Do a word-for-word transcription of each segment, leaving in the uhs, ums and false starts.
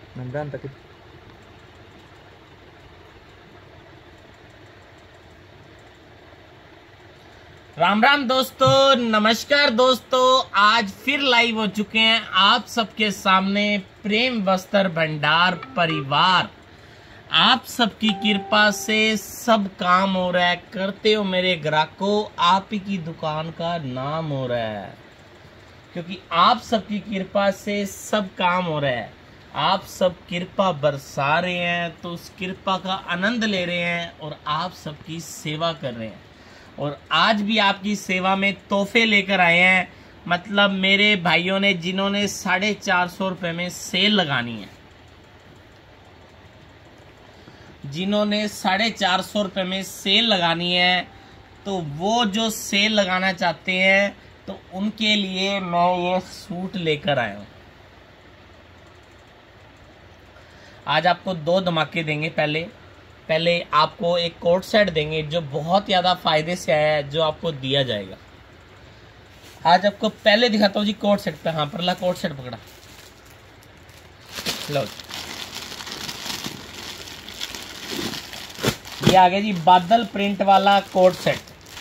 राम राम दोस्तों, नमस्कार दोस्तों। आज फिर लाइव हो चुके हैं आप सबके सामने प्रेम वस्त्र भंडार परिवार। आप सबकी कृपा से सब काम हो रहा है। करते हो मेरे ग्राहकों, आप ही की दुकान का नाम हो रहा है, क्योंकि आप सबकी कृपा से सब काम हो रहा है। आप सब कृपा बरसा रहे हैं तो उस कृपा का आनंद ले रहे हैं और आप सबकी सेवा कर रहे हैं। और आज भी आपकी सेवा में तोहफे लेकर आए हैं। मतलब मेरे भाइयों ने जिन्होंने साढ़े चार सौ रुपये में सेल लगानी है, जिन्होंने साढ़े चार सौ रुपये में सेल लगानी है, तो वो जो सेल लगाना चाहते हैं तो उनके लिए मैं ये सूट लेकर आया हूँ। आज आपको दो धमाके देंगे। पहले पहले आपको एक कोट सेट देंगे जो बहुत ज़्यादा फायदे से आया है, जो आपको दिया जाएगा। आज आपको पहले दिखाता हूँ जी कोट सेट पे। हाँ परला कोट सेट पकड़ा लो। ये आ गया जी बादल प्रिंट वाला कोट सेट।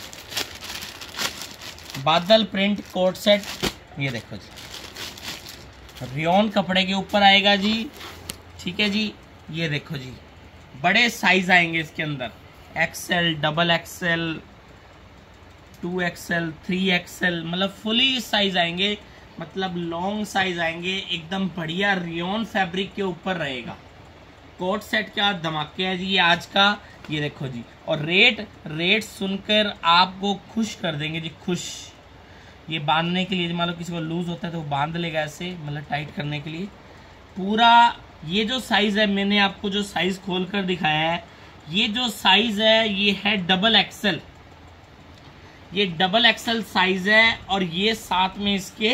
बादल प्रिंट कोट सेट, ये देखो जी, रियोन कपड़े के ऊपर आएगा जी। ठीक है जी, ये देखो जी, बड़े साइज आएंगे इसके अंदर। XL, double XL, two XL, three XL, मतलब फुली साइज आएंगे, मतलब लॉन्ग साइज आएंगे। एकदम बढ़िया रियोन फैब्रिक के ऊपर रहेगा। कोट सेट का धमाके है जी ये आज का। ये देखो जी, और रेट रेट सुनकर आपको खुश कर देंगे जी, खुश। ये बांधने के लिए, मान लो किसी को लूज होता है तो वो बांध लेगा ऐसे, मतलब टाइट करने के लिए। पूरा ये जो साइज है, मैंने आपको जो साइज खोल कर दिखाया है, ये जो साइज है ये है डबल एक्सएल। ये डबल एक्सएल साइज है। और ये साथ में इसके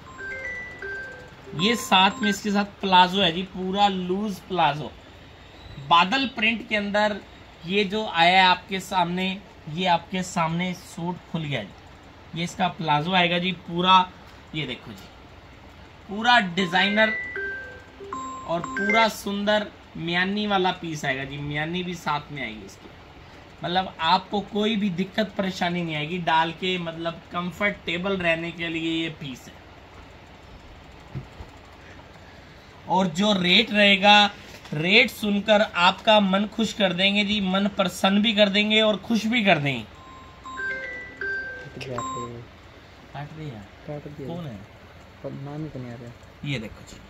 ये साथ में इसके साथ प्लाजो है जी, पूरा लूज प्लाजो। बादल प्रिंट के अंदर ये जो आया है आपके सामने, ये आपके सामने सूट खुल गया जी। ये इसका प्लाजो आएगा जी पूरा। ये देखो जी, पूरा डिजाइनर और पूरा सुंदर म्यानी वाला पीस आएगा जी। म्यानी भी साथ में आएगी इसकी, मतलब आपको कोई भी दिक्कत परेशानी नहीं आएगी डाल के, मतलब कंफर्टेबल रहने के लिए ये पीस है। और जो रेट रहेगा, रेट सुनकर आपका मन खुश कर देंगे जी, मन प्रसन्न भी कर देंगे और खुश भी कर देंगे। काट दिया, काट दिया। कौन है? नाम ही तो नहीं आ रहा। ये देखो जी,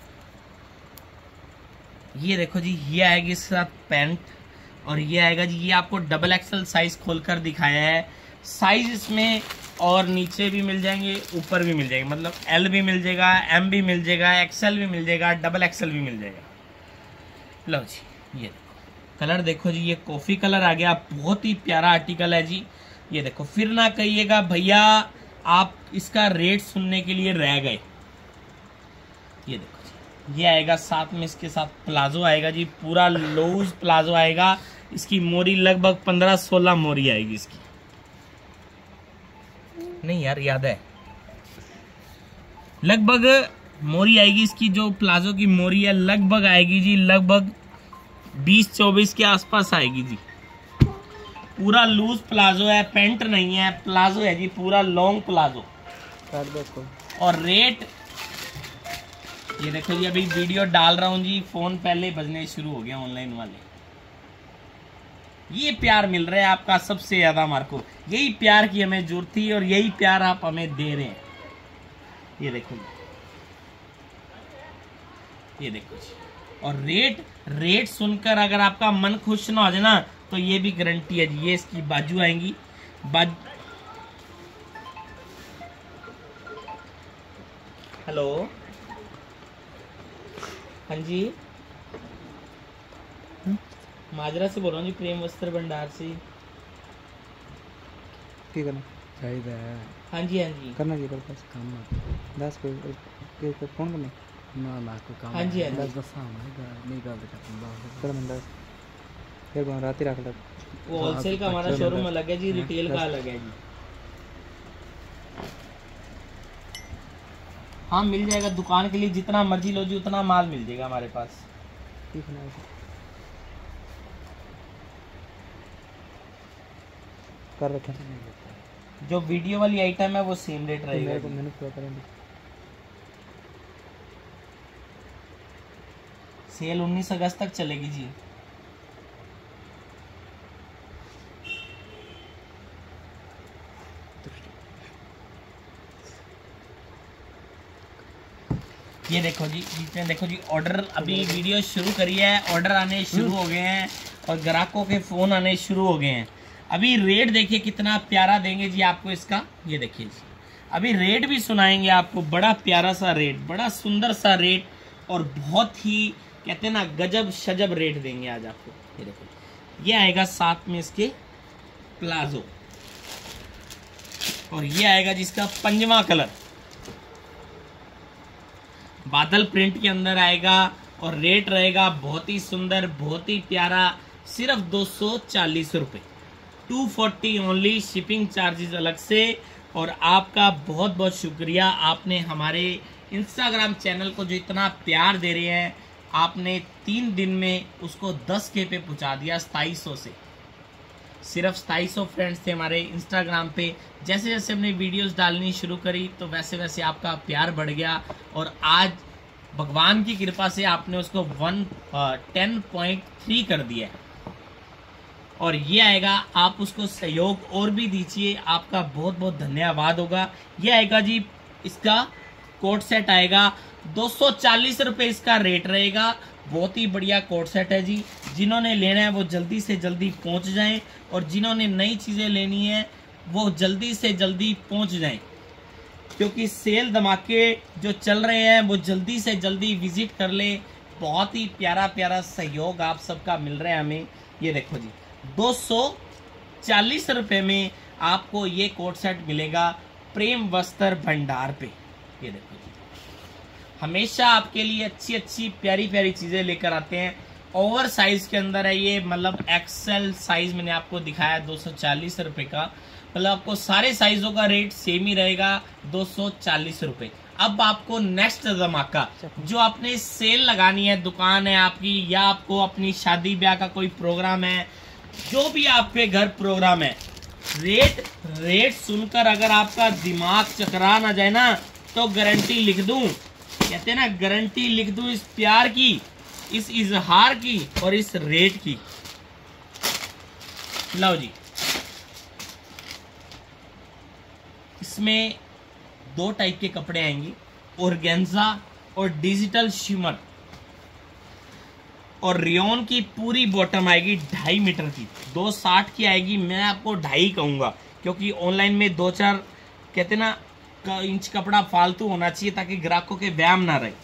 ये देखो जी, ये आएगी इसके साथ पैंट। और ये आएगा जी, ये आपको डबल एक्सएल साइज खोलकर दिखाया है। साइज इसमें और नीचे भी मिल जाएंगे, ऊपर भी मिल जाएंगे, मतलब एल भी मिल जाएगा, एम भी मिल जाएगा, एक्सएल भी मिल जाएगा, डबल एक्सएल भी मिल जाएगा। लो जी, ये देखो कलर देखो जी, ये कॉफी कलर आ गया। बहुत ही प्यारा आर्टिकल है जी। ये देखो, फिर ना कहिएगा भैया आप इसका रेट सुनने के लिए रह गए। ये देखो, ये आएगा साथ में, इसके साथ प्लाजो आएगा जी, पूरा लूज प्लाजो आएगा। इसकी मोरी लगभग पंद्रह सोलह मोरी आएगी इसकी। नहीं यार, याद है, लगभग मोरी आएगी इसकी। जो प्लाजो की मोरी है लगभग आएगी जी, लगभग बीस चौबीस के आसपास आएगी जी। पूरा लूज प्लाजो है, पेंट नहीं है, प्लाजो है जी, पूरा लॉन्ग प्लाजो। और रेट ये देखो जी, अभी वीडियो डाल रहा हूँ जी, फोन पहले बजने शुरू हो गया ऑनलाइन वाले। ये प्यार मिल रहा है आपका सबसे ज्यादा हमारे को। यही प्यार की हमें जरूरत थी और यही प्यार आप हमें दे रहे हैं। ये देखो जी, ये देखो जी। और रेट रेट सुनकर अगर आपका मन खुश ना हो जाए ना, तो ये भी गारंटी है जी। ये इसकी बाजू आएंगी, बाजू। हेलो, हाँ जी, माजरा से बोल रहा हूँ जी, प्रेम वस्त्र भंडार से। ठीक है ना, चाहिए है। हाँ जी, हाँ जी, करना जी, बस काम ना दस को फोन करना ना ना को काम। हाँ जी, हाँ जी, दस बस काम है, नहीं कर देता कर मैं दस फिर मैं रात ही रख लग। वो होलसेल का हमारा शोरूम अलग है जी, रिटेल का अलग है जी। हाँ मिल जाएगा, दुकान के लिए जितना मर्जी लो जी उतना माल मिल जाएगा हमारे पास। कर रखे जो वीडियो वाली आइटम है वो सेम रेट रहेगा। को मैंने पूरा करेंगे। सेल उन्नीस अगस्त तक चलेगी जी। ये देखो जी, जितने देखो जी ऑर्डर, अभी वीडियो शुरू करी है, ऑर्डर आने शुरू हो गए हैं और ग्राहकों के फोन आने शुरू हो गए हैं। अभी रेट देखिए कितना प्यारा देंगे जी आपको इसका। ये देखिए जी, अभी रेट भी सुनाएंगे आपको, बड़ा प्यारा सा रेट, बड़ा सुंदर सा रेट और बहुत ही कहते हैं ना गजब शजब रेट देंगे आज आपको। ये देखो, ये आएगा साथ में इसके प्लाजो और ये आएगा जिसका पंजवा कलर, बादल प्रिंट के अंदर आएगा और रेट रहेगा बहुत ही सुंदर, बहुत ही प्यारा, सिर्फ दो सौ चालीस रुपये, two forty only, shipping charges अलग से। और आपका बहुत बहुत शुक्रिया, आपने हमारे इंस्टाग्राम चैनल को जो इतना प्यार दे रहे हैं, आपने तीन दिन में उसको दस के पे पहुंचा दिया, सताईस सौ से। सिर्फ सताईस सौ फ्रेंड्स थे हमारे इंस्टाग्राम पे। जैसे जैसे हमने वीडियोस डालनी शुरू करी तो वैसे वैसे आपका प्यार बढ़ गया और आज भगवान की कृपा से आपने उसको वन टेन पॉइंट थ्री कर दिया है। और ये आएगा, आप उसको सहयोग और भी दीजिए, आपका बहुत बहुत धन्यवाद होगा। ये आएगा जी, इसका कोट सेट आएगा दो सौ चालीस रुपये इसका रेट रहेगा। बहुत ही बढ़िया कोट सेट है जी, जिन्होंने लेना है वो जल्दी से जल्दी पहुंच जाएं और जिन्होंने नई चीज़ें लेनी है वो जल्दी से जल्दी पहुंच जाएं, क्योंकि सेल धमाके जो चल रहे हैं वो जल्दी से जल्दी विजिट कर ले। बहुत ही प्यारा प्यारा सहयोग आप सबका मिल रहा है हमें। ये देखो जी, दो सौ चालीस रुपये में आपको ये कोट सेट मिलेगा प्रेम वस्त्र भंडार पे। ये देखो जी, हमेशा आपके लिए अच्छी अच्छी प्यारी प्यारी चीजें लेकर आते हैं। ओवर साइज के अंदर है ये, मतलब एक्सेल साइज मैंने आपको दिखाया दो सौ चालीस रुपये का, मतलब आपको सारे साइजों का रेट सेम ही रहेगा दो सौ चालीस रुपये। अब आपको नेक्स्ट धमाका, जो आपने सेल लगानी है, दुकान है आपकी या आपको अपनी शादी ब्याह का कोई प्रोग्राम है, जो भी आपके घर प्रोग्राम है, रेट रेट सुनकर अगर आपका दिमाग चकरा ना जाए ना तो गारंटी लिख दूं, कहते हैं ना गारंटी लिख दूं इस प्यार की, इस इजहार की और इस रेट की। लो जी, इसमें दो टाइप के कपड़े आएंगे, ऑर्गेन्जा और डिजिटल शिमर। और रियोन की पूरी बॉटम आएगी ढाई मीटर की, दो साठ की आएगी। मैं आपको ढाई कहूंगा क्योंकि ऑनलाइन में दो चार कहते ना इंच कपड़ा फालतू होना चाहिए ताकि ग्राहकों के व्यायाम ना रहे।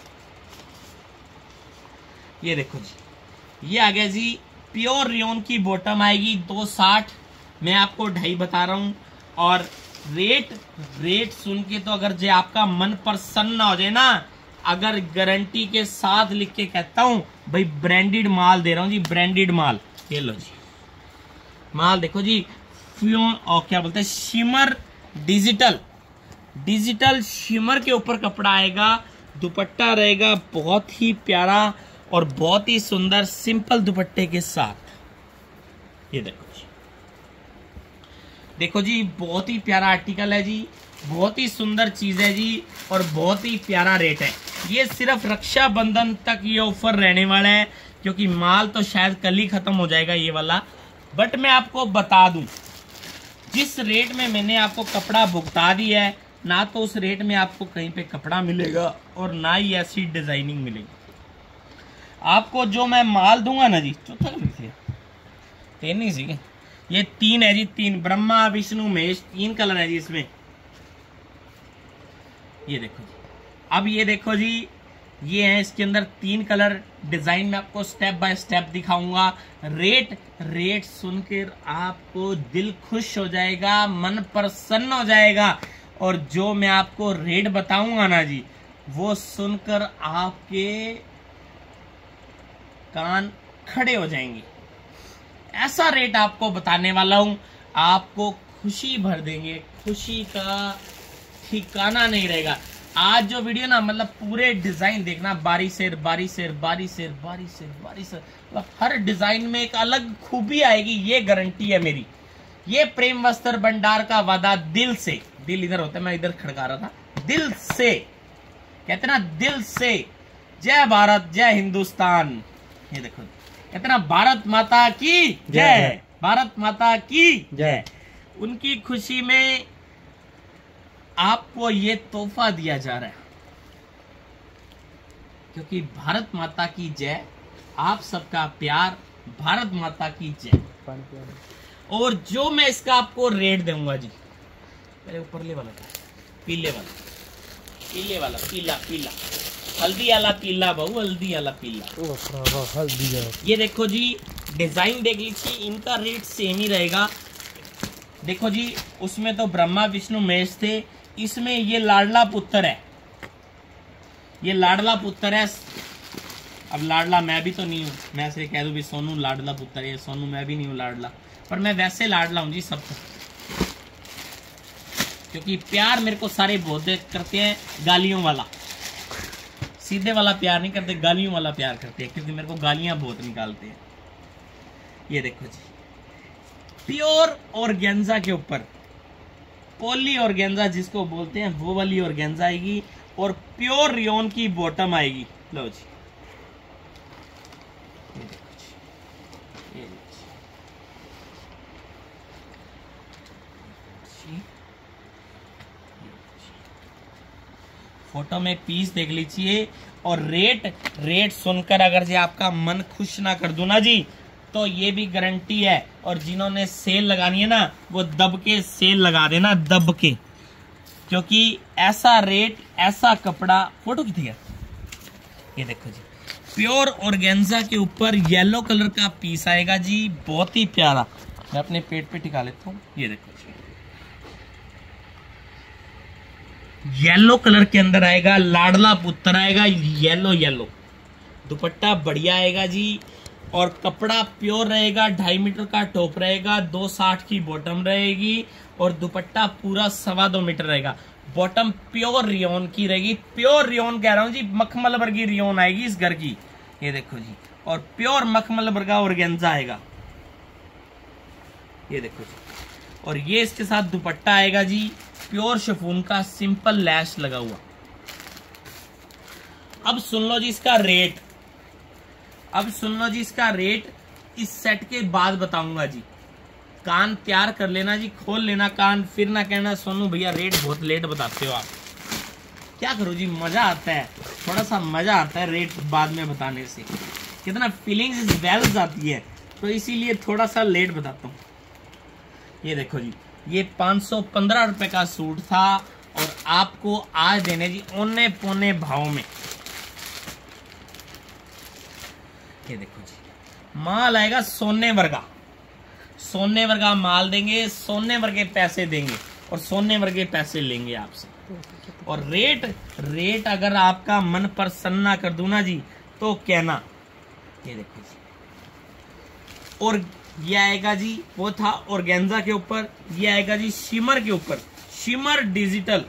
ये देखो जी, ये आ गया जी, प्योर रियोन की बॉटम आएगी दो साठ, मैं आपको ढाई बता रहा हूं। और रेट रेट सुन के तो अगर जो आपका मन प्रसन्न ना हो जाए ना, अगर गारंटी के साथ लिख के कहता हूं भाई ब्रांडेड माल दे रहा हूं जी, ब्रांडेड माल। ये लो जी, माल देखो जी, फ्यून और क्या बोलते हैं, शिमर डिजिटल डिजिटल शिमर के ऊपर कपड़ा आएगा, दुपट्टा रहेगा बहुत ही प्यारा और बहुत ही सुंदर सिंपल दुपट्टे के साथ। ये देखो जी, देखो जी, बहुत ही प्यारा आर्टिकल है जी, बहुत ही सुंदर चीज है जी और बहुत ही प्यारा रेट है। ये सिर्फ रक्षाबंधन तक ये ऑफर रहने वाला है, क्योंकि माल तो शायद कल ही खत्म हो जाएगा ये वाला। बट मैं आपको बता दूं, जिस रेट में मैंने आपको कपड़ा भुगता दिया है ना, तो उस रेट में आपको कहीं पे कपड़ा मिलेगा और ना ही ऐसी डिजाइनिंग मिलेगी आपको। जो मैं माल दूंगा ना जी, चौथा कलर तीन नहीं सी, ये तीन है जी, तीन, ब्रह्मा विष्णु महेश, तीन कलर है जी इसमें। ये देखो जी, अब ये देखो जी, ये है इसके अंदर तीन कलर, डिजाइन में आपको स्टेप बाय स्टेप दिखाऊंगा। रेट रेट सुनकर आपको दिल खुश हो जाएगा, मन प्रसन्न हो जाएगा। और जो मैं आपको रेट बताऊंगा ना जी, वो सुनकर आपके कान खड़े हो जाएंगे। ऐसा रेट आपको बताने वाला हूं, आपको खुशी भर देंगे, खुशी का ठिकाना नहीं रहेगा। आज जो वीडियो ना मतलब पूरे डिजाइन देखना, बारी शेर बारी शेर बारी शेर बारी शेर बारी शेर, मतलब हर डिजाइन में एक अलग खूबी आएगी, ये गारंटी है मेरी। ये प्रेम वस्त्र भंडार का वादा दिल से, दिल इधर होता है, मैं इधर खड़का रहा था, दिल से कहते ना, दिल से। जय भारत जय हिंदुस्तान। ये देखो, कहते ना भारत माता की जय, भारत माता की जय। उनकी खुशी में आपको ये तोहफा दिया जा रहा है, क्योंकि भारत माता की जय, आप सबका प्यार, भारत माता की जय। और जो मैं इसका आपको रेट दूंगा जी, पहले ऊपरले वाला, पीले वाला, पीले वाला, पीला पीला, हल्दी वाला पीला बहू, हल्दी वाला पीला, हल्दी। ये देखो जी, डिजाइन देख लीजिए, इनका रेट सेम ही रहेगा। देखो जी, उसमें तो ब्रह्मा विष्णु महेश थे, इसमें ये लाडला पुत्र है, ये लाडला पुत्र है। अब लाडला मैं भी तो नहीं हूँ, मैं सिर्फ कह दूं भी सोनू लाडला पुत्र है, सोनू मैं भी नहीं हूँ लाडला, पर मैं वैसे लाडला हूँ जी सबको, क्योंकि प्यार मेरे को सारे बहुत करते हैं, गालियों वाला, सीधे वाला प्यार नहीं करते, गालियों वाला प्यार करते हैं, क्योंकि मेरे को गालियां बहुत निकालते हैं। ये देखो जी, प्योर ऑर्गेन्जा के ऊपर पॉली ऑर्गेन्जा जिसको बोलते हैं, वो वाली ऑर्गेन्जा आएगी, और प्योर रियोन की बॉटम आएगी। लो जी, ये देखो जी, ये जी, फोटो में पीस देख लीजिए, और रेट रेट सुनकर अगर जी आपका मन खुश ना कर दूं ना जी, तो ये भी गारंटी है। और जिन्होंने सेल लगानी है ना, वो दब के सेल लगा देना, दब के, क्योंकि ऐसा रेट, ऐसा कपड़ा। फोटो कितनी है? ये देखो जी, प्योर ऑर्गेन्जा के ऊपर येलो कलर का पीस आएगा जी, बहुत ही प्यारा। मैं अपने पेट पे टिका लेता हूँ। ये देखो जी, येलो कलर के अंदर आएगा, लाडला पुत्र आएगा, येलो येलो, दुपट्टा बढ़िया आएगा जी, और कपड़ा प्योर रहेगा, ढाई मीटर का टॉप रहेगा, दो साठ की बॉटम रहेगी, और दुपट्टा पूरा सवा दो मीटर रहेगा। बॉटम प्योर रियोन की रहेगी, प्योर रियोन कह रहा हूँ जी, मखमल वर्गी रियोन आएगी इस घर की। ये देखो जी, और प्योर मखमल वर्गा ऑर्गेन्जा आएगा। ये देखो जी, और ये इसके साथ दुपट्टा आएगा जी, प्योर शिफॉन का, सिंपल लैश लगा हुआ। अब सुन लो जी इसका रेट, अब सुन लो जी इसका रेट, इस सेट के बाद बताऊंगा जी। कान तैयार कर लेना जी, खोल लेना कान, फिर ना कहना सोनू भैया रेट बहुत लेट बताते हो आप। क्या करो जी, मजा आता है, थोड़ा सा मजा आता है रेट बाद में बताने से, कितना फीलिंग्स वेल्स आती है, तो इसीलिए थोड़ा सा लेट बताता हूँ। ये देखो जी, ये पाँच सौ पंद्रह रुपए का सूट था, और आपको आज देने जी औने पौने भाव में। ये देखो जी, माल आएगा सोने वर्गा, सोने वर्गा माल देंगे, सोने वर्गे पैसे देंगे, और सोने वर्गे पैसे लेंगे आपसे। और रेट रेट अगर आपका मन प्रसन्न ना कर दूं ना जी, तो कहना। ये देखो जी, और ये आएगा जी, वो था ऑर्गेन्जा के ऊपर, ये आएगा जी शिमर के ऊपर, शिमर डिजिटल।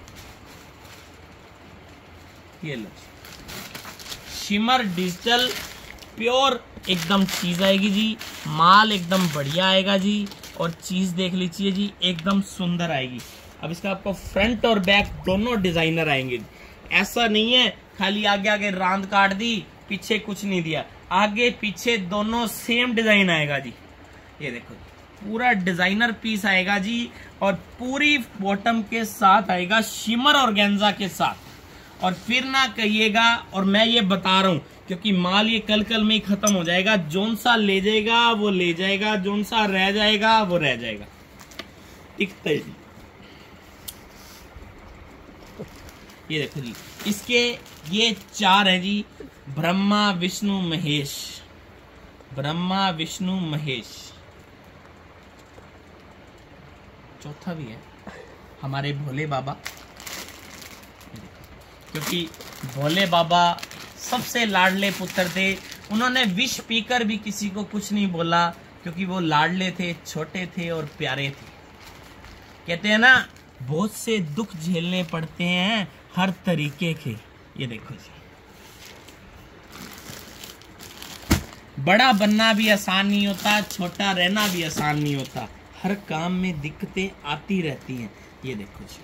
ये लो, शिमर डिजिटल प्योर एकदम चीज आएगी जी, माल एकदम बढ़िया आएगा जी, और चीज देख लीजिए जी, एकदम सुंदर आएगी। अब इसका आपको फ्रंट और बैक दोनों डिजाइनर आएंगे। ऐसा नहीं है खाली आगे आगे रांद काट दी, पीछे कुछ नहीं दिया, आगे पीछे दोनों सेम डिजाइन आएगा जी। ये देखो पूरा डिजाइनर पीस आएगा जी, और पूरी बॉटम के साथ आएगा शिमर ऑर्गेन्जा के साथ। और फिर ना कहिएगा, और मैं ये बता रहा हूं क्योंकि माल ये कल कल में ही खत्म हो जाएगा, जोन सा ले जाएगा वो ले जाएगा, जोन सा रह जाएगा वो रह जाएगा, टिकता है जी। ये देखो जी, इसके ये चार हैं जी, ब्रह्मा विष्णु महेश, ब्रह्मा विष्णु महेश, चौथा भी है हमारे भोले बाबा, क्योंकि भोले बाबा सबसे लाडले पुत्र थे। उन्होंने विष पीकर भी किसी को कुछ नहीं बोला, क्योंकि वो लाडले थे, छोटे थे और प्यारे थे। कहते हैं ना, बहुत से दुख झेलने पड़ते हैं, हर तरीके के। ये देखो जी, बड़ा बनना भी आसान नहीं होता, छोटा रहना भी आसान नहीं होता, हर काम में दिक्कतें आती रहती हैं। ये देखो जी,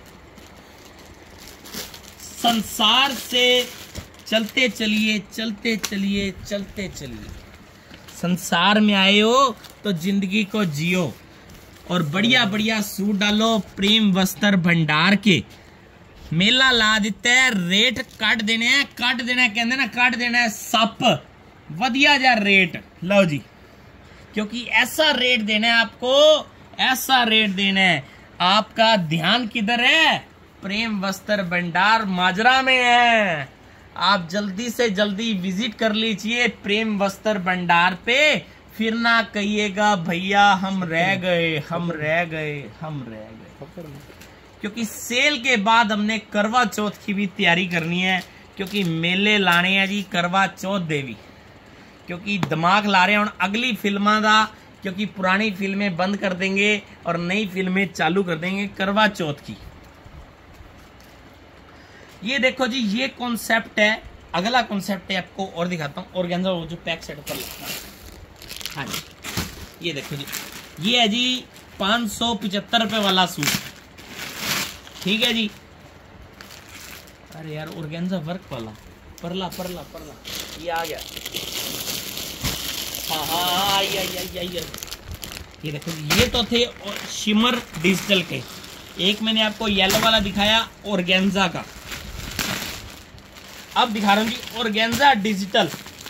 संसार से चलते चलिए चलते चलिए चलते चलिए। संसार में आए हो तो जिंदगी को जियो और बढ़िया बढ़िया सूट डालो प्रेम वस्त्र भंडार के। मेला ला देता है, रेट कट देने हैं, कट देना कहते ना, कट देना है सप वधिया जा रेट। लो जी, क्योंकि ऐसा रेट देना है आपको, ऐसा रेट देना है। आपका ध्यान किधर है? प्रेम वस्त्र भंडार माजरा में है। आप जल्दी से जल्दी विजिट कर लीजिए प्रेम वस्त्र भंडार पे, फिर ना कहिएगा भैया हम रह गए, हम रह गए, हम रह गए। क्योंकि सेल के बाद हमने करवा चौथ की भी तैयारी करनी है, क्योंकि मेले लाने हैं जी करवा चौथ देवी। क्योंकि दिमाग ला रहे हैं हम अगली फिल्मां दा, क्योंकि पुरानी फिल्में बंद कर देंगे और नई फिल्में चालू कर देंगे करवा चौथ की। ये देखो जी, ये कॉन्सेप्ट है। अगला कॉन्सेप्ट है, आपको और दिखाता हूँ। ऑर्गेन्जा वो जो पैक सेट पर लगता है, हाँ जी, ये देखो जी, ये है जी पाँच सौ पिचहत्तर रुपए वाला सूट, ठीक है जी। अरे यार, ऑर्गेन्जा वर्क वाला, परला परला परला, ये आ गया। हाँ हाँ, आई आई आई आई आई। ये देखो जी, ये तो थे शिमर डिजिटल के। एक मैंने आपको येलो वाला दिखाया ऑर्गेन्जा का, अब दिखा रहा हूं जी ऑर्गेन्जा डिजिटल।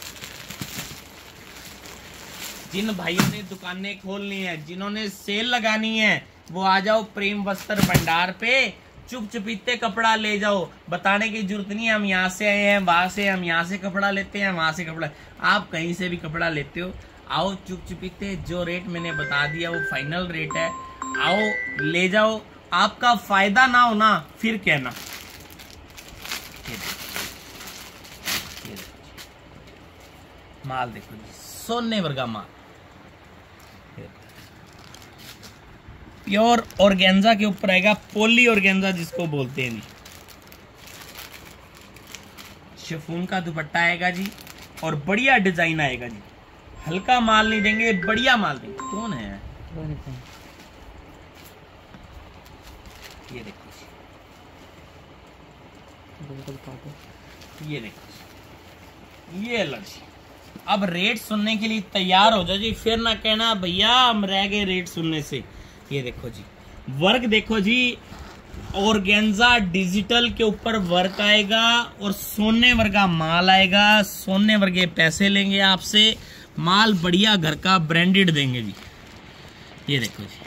जिन भाइयों ने दुकानें खोलनी है, जिन्होंने सेल लगानी है, वो आ जाओ प्रेम वस्त्र भंडार पे, चुप चुपीते कपड़ा ले जाओ। बताने की जरूरत नहीं है हम यहाँ से आए हैं, वहां से हम यहाँ से कपड़ा लेते हैं, वहां से कपड़ा, आप कहीं से भी कपड़ा लेते हो, आओ चुप चुपीते। जो रेट मैंने बता दिया वो फाइनल रेट है, आओ ले जाओ। आपका फायदा ना हो ना फिर कहना। माल देखो जी, सोने वर्गा माल, प्योर ऑर्गेन्जा के ऊपर आएगा, पोली ऑर्गेन्जा जिसको बोलते हैं जी। शिफॉन का दुपट्टा आएगा जी, और बढ़िया डिजाइन आएगा जी। हल्का माल नहीं देंगे, बढ़िया माल देंगे। कौन है? ये देखो जी, ये देखो, ये अलग जी। अब रेट सुनने के लिए तैयार हो जाओ जी, फिर ना कहना भैया हम रह गए रेट सुनने से। ये देखो जी, वर्क देखो जी, ऑर्गेन्जा डिजिटल के ऊपर वर्क आएगा और सोने वर्गा माल आएगा। सोने वर्गे पैसे लेंगे आपसे, माल बढ़िया घर का ब्रांडेड देंगे जी। ये देखो जी,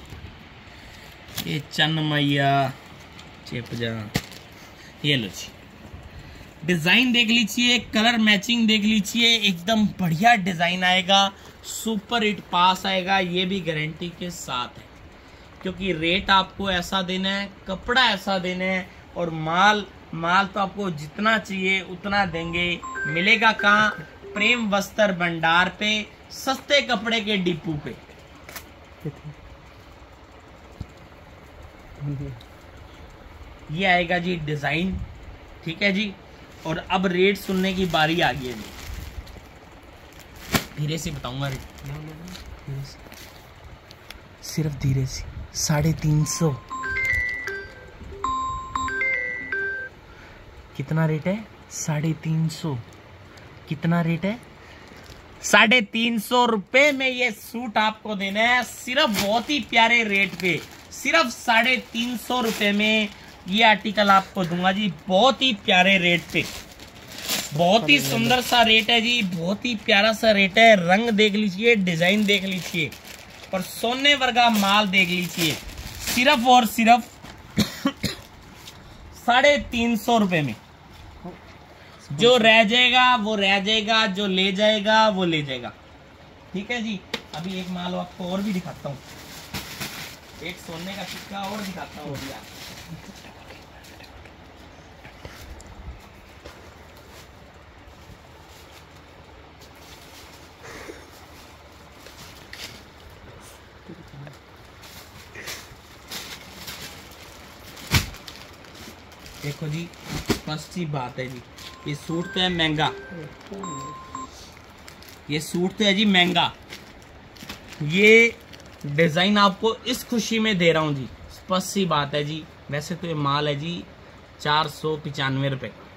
ये चन्न मैया चिप जा, ये लो जी, डिजाइन देख लीजिए, कलर मैचिंग देख लीजिए, एकदम बढ़िया डिजाइन आएगा, सुपर हिट पास आएगा, ये भी गारंटी के साथ है। क्योंकि रेट आपको ऐसा देना है, कपड़ा ऐसा देना है, और माल माल तो आपको जितना चाहिए उतना देंगे। मिलेगा कहाँ? प्रेम वस्त्र भंडार पे, सस्ते कपड़े के डिपू पे। ये आएगा जी डिजाइन, ठीक है जी। और अब रेट सुनने की बारी आ गई है जी, धीरे से बताऊंगा रेट, सिर्फ धीरे से। साढ़े तीन सौ कितना रेट है? साढ़े तीन सौ कितना रेट है? साढ़े तीन सौ रुपए में ये सूट आपको देना है, सिर्फ बहुत ही प्यारे रेट पे, सिर्फ साढ़े तीन सौ रुपए में ये आर्टिकल आपको दूंगा जी, बहुत ही प्यारे रेट पे। बहुत ही सुंदर सा रेट है जी, बहुत ही प्यारा सा रेट है। रंग देख लीजिए, डिजाइन देख लीजिए, और सोने वर्गा माल देख लीजिए, सिर्फ और सिर्फ साढ़े तीन सौ रुपए में। जो रह जाएगा वो रह जाएगा, जो ले जाएगा वो ले जाएगा, ठीक है जी। अभी एक माल आपको और भी दिखाता हूँ, एक सोने का सिक्का और दिखाता हूँ भैया। देखो जी, फर्स्ट सी बात है जी, ये सूट तो है महंगा, ये सूट तो है जी महंगा, ये डिजाइन आपको इस खुशी में दे रहा हूँ जी, स्पष्ट सी बात है जी। वैसे तो ये माल है जी चार सौ पिचानवे रुपये का,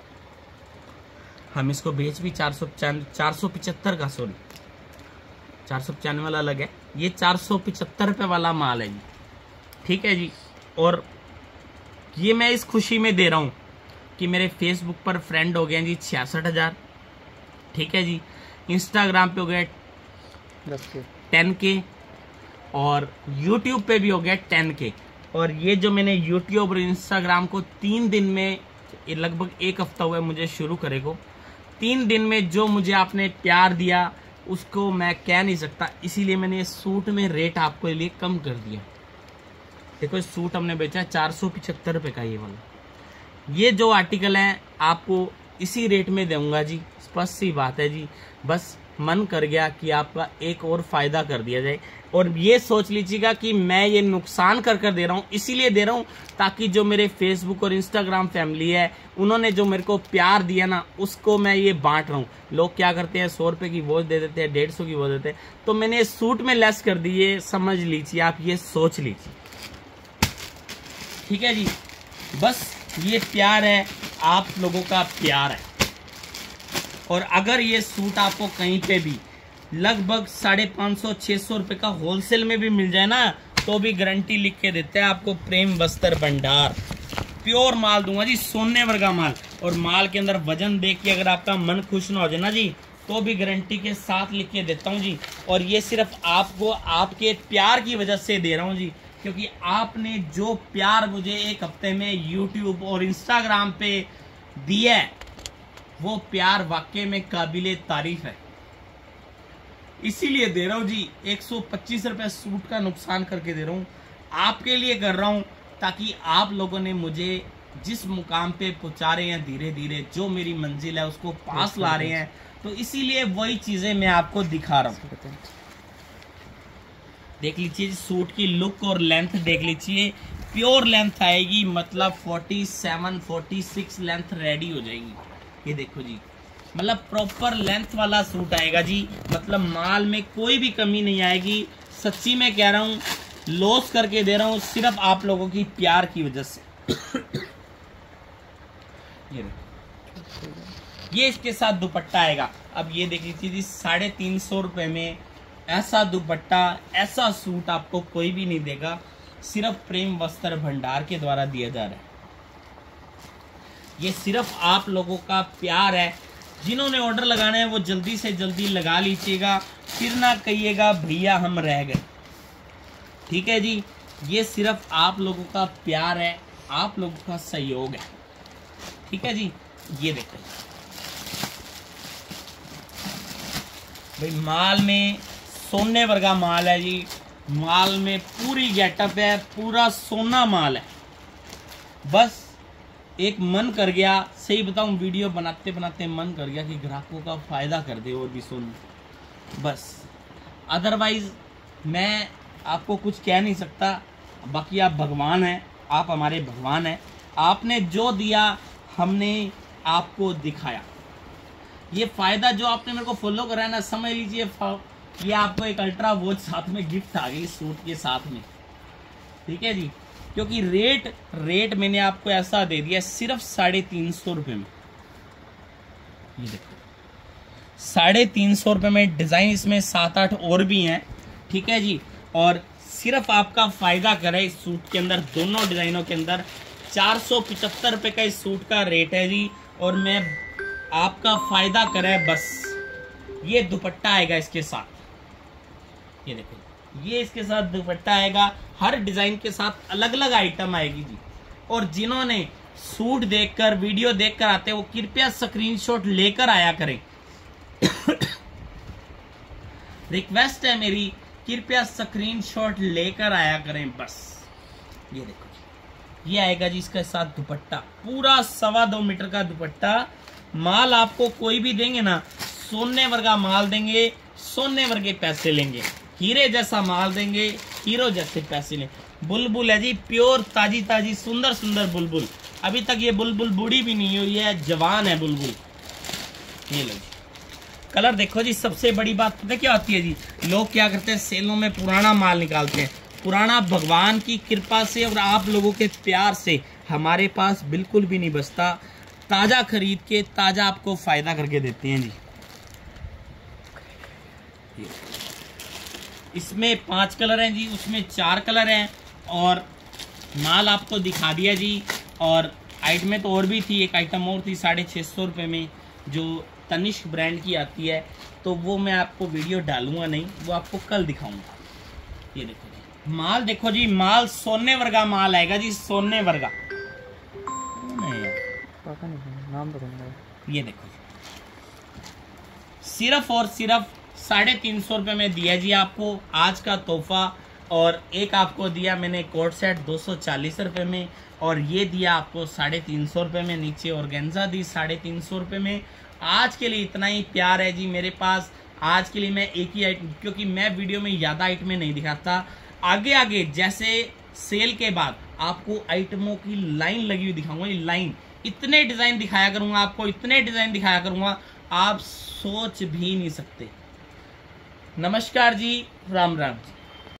हम इसको बेच भी चार सौ चार सौ पिचहत्तर का, सॉरी चार सौ पचानवे वाला अलग है, ये चार सौ पिचहत्तर रुपये वाला माल है जी, ठीक है जी। और ये मैं इस खुशी में दे रहा हूँ कि मेरे फेसबुक पर फ्रेंड हो गए जी छियासठ हज़ार, ठीक है जी। इंस्टाग्राम पे हो गए टेन के और यूट्यूब पे भी हो गया टेन के। और ये जो मैंने यूट्यूब और इंस्टाग्राम को तीन दिन में, लगभग एक हफ्ता हुआ है मुझे शुरू करे को, तीन दिन में जो मुझे आपने प्यार दिया उसको मैं कह नहीं सकता, इसीलिए मैंने सूट में रेट आपको लिए कम कर दिया। देखो इस सूट हमने बेचा चार सौ पिछहत्तर रुपये का, ये वाला, ये जो आर्टिकल है आपको इसी रेट में दूंगा जी, स्पष्ट सी बात है जी। बस मन कर गया कि आपका एक और फायदा कर दिया जाए, और ये सोच लीजिएगा कि मैं ये नुकसान कर कर दे रहा हूँ, इसीलिए दे रहा हूँ ताकि जो मेरे फेसबुक और इंस्टाग्राम फैमिली है उन्होंने जो मेरे को प्यार दिया ना उसको मैं ये बांट रहा हूँ। लोग क्या करते हैं, सौ रुपए की वॉच दे देते हैं, डेढ़ सौ की वॉच देते हैं, तो मैंने सूट में लेस कर दी, ये समझ लीजिए आप, ये सोच लीजिए, ठीक है जी। बस ये प्यार है, आप लोगों का प्यार है। और अगर ये सूट आपको कहीं पे भी लगभग साढ़े पाँच सौ छः सौ रुपये का होलसेल में भी मिल जाए ना, तो भी गारंटी लिख के देते हैं आपको, प्रेम वस्त्र भंडार, प्योर माल दूंगा जी, सोने वर्गा माल। और माल के अंदर वजन देख के अगर आपका मन खुश ना हो जाए ना जी, तो भी गारंटी के साथ लिख के देता हूँ जी। और ये सिर्फ आपको आपके प्यार की वजह से दे रहा हूँ जी, क्योंकि आपने जो प्यार मुझे एक हफ्ते में यूट्यूब और इंस्टाग्राम पे दिया है, वो प्यार वाकई में काबिले तारीफ है, इसीलिए दे रहा हूँ जी। एक सौ पच्चीस रुपये सूट का नुकसान करके दे रहा हूँ, आपके लिए कर रहा हूँ, ताकि आप लोगों ने मुझे जिस मुकाम पे पहुंचा रहे हैं, धीरे धीरे जो मेरी मंजिल है उसको पास ला रहे हैं, तो इसीलिए वही चीजें मैं आपको दिखा रहा हूँ। देख लीजिए सूट की लुक और लेंथ देख लीजिए, प्योर लेंथ आएगी, मतलब सैंतालीस छियालीस लेंथ रेडी हो जाएगी। ये देखो जी, मतलब प्रॉपर लेंथ वाला सूट आएगा जी, मतलब माल में कोई भी कमी नहीं आएगी। सच्ची में कह रहा हूँ, लॉस करके दे रहा हूँ सिर्फ आप लोगों की प्यार की वजह से। ये ये इसके साथ दुपट्टा आएगा। अब ये देख लीजिए जी, साढ़े तीन सौ रुपये में ऐसा दुपट्टा, ऐसा सूट आपको कोई भी नहीं देगा, सिर्फ प्रेम वस्त्र भंडार के द्वारा दिया जा रहा है। ये सिर्फ आप लोगों का प्यार है। जिन्होंने ऑर्डर लगाना है वो जल्दी से जल्दी लगा लीजिएगा, फिर ना कहिएगा भैया हम रह गए, ठीक है जी। ये सिर्फ आप लोगों का प्यार है, आप लोगों का सहयोग है, ठीक है जी। ये देखो भाई, माल में सोने वर्गा माल है जी, माल में पूरी गेटअप है, पूरा सोना माल है। बस एक मन कर गया, सही बताऊं, वीडियो बनाते बनाते मन कर गया कि ग्राहकों का फायदा कर दे और भी सुन, बस। अदरवाइज मैं आपको कुछ कह नहीं सकता। बाकी आप भगवान हैं, आप हमारे भगवान हैं, आपने जो दिया हमने आपको दिखाया। ये फायदा जो आपने मेरे को फॉलो करा है ना, समझ लीजिए ये आपको एक अल्ट्रा वॉच साथ में गिफ्ट आ गई सूट के साथ में, ठीक है जी। क्योंकि रेट रेट मैंने आपको ऐसा दे दिया सिर्फ साढ़े तीन सौ रुपये में। ये देखो साढ़े तीन सौ रुपये में, डिजाइन इसमें सात आठ और भी हैं, ठीक है जी। और सिर्फ आपका फायदा करे इस सूट के अंदर, दोनों डिजाइनों के अंदर चार सौ पचहत्तर रुपये का इस सूट का रेट है जी। और मैं आपका फायदा करे बस। ये दुपट्टा आएगा इसके साथ, ये देखो ये इसके साथ दुपट्टा आएगा, हर डिजाइन के साथ अलग अलग आइटम आएगी जी। और जिन्होंने सूट देखकर, वीडियो देखकर आते हैं, वो कृपया स्क्रीनशॉट लेकर आया करें। रिक्वेस्ट है मेरी, कृपया स्क्रीनशॉट लेकर आया करें बस। ये देखो ये आएगा जी इसके साथ दुपट्टा, पूरा सवा दो मीटर का दुपट्टा। माल आपको कोई भी देंगे ना, सोने वर्गा माल देंगे, सोने वर्गे पैसे लेंगे, हीरे जैसा माल देंगे, हीरो जैसे पैसे लेंगे। बुलबुल है जी, प्योर ताजी ताजी सुंदर सुंदर बुलबुल, अभी तक ये बुलबुल बूढ़ी भी नहीं हुई है, जवान है बुलबुल। ये लो जी, कलर देखो जी। सबसे बड़ी बात पता क्या होती है जी, लोग क्या करते हैं सेलों में पुराना माल निकालते हैं। पुराना भगवान की कृपा से और आप लोगों के प्यार से हमारे पास बिल्कुल भी नहीं बचता। ताज़ा खरीद के ताज़ा आपको फ़ायदा करके देते हैं जी। इसमें पांच कलर हैं जी, उसमें चार कलर हैं और माल आपको दिखा दिया जी। और आइटम में तो और भी थी, एक आइटम और थी साढ़े छः सौ रुपये में जो तनिष्क ब्रांड की आती है, तो वो मैं आपको वीडियो डालूंगा नहीं, वो आपको कल दिखाऊंगा। ये देखो जी माल, देखो जी माल सोने वर्गा माल आएगा जी, सोने वर्गा। पता नहीं नाम तो नहीं। ये देखो सिर्फ और सिर्फ साढ़े तीन सौ रुपये में दिया जी आपको आज का तोहफा। और एक आपको दिया मैंने कोट सेट दो सौ चालीस रुपये में, और ये दिया आपको साढ़े तीन सौ रुपये में। नीचे ऑर्गेन्जा दी साढ़े तीन सौ रुपये में। आज के लिए इतना ही प्यार है जी मेरे पास। आज के लिए मैं एक ही आइटम, क्योंकि मैं वीडियो में ज़्यादा आइटमें नहीं दिखाता, आगे आगे जैसे सेल के बाद आपको आइटमों की लाइन लगी हुई दिखाऊंगा। ये लाइन, इतने डिज़ाइन दिखाया करूंगा आपको, इतने डिज़ाइन दिखाया करूंगा आप सोच भी नहीं सकते। नमस्कार जी, राम राम जी।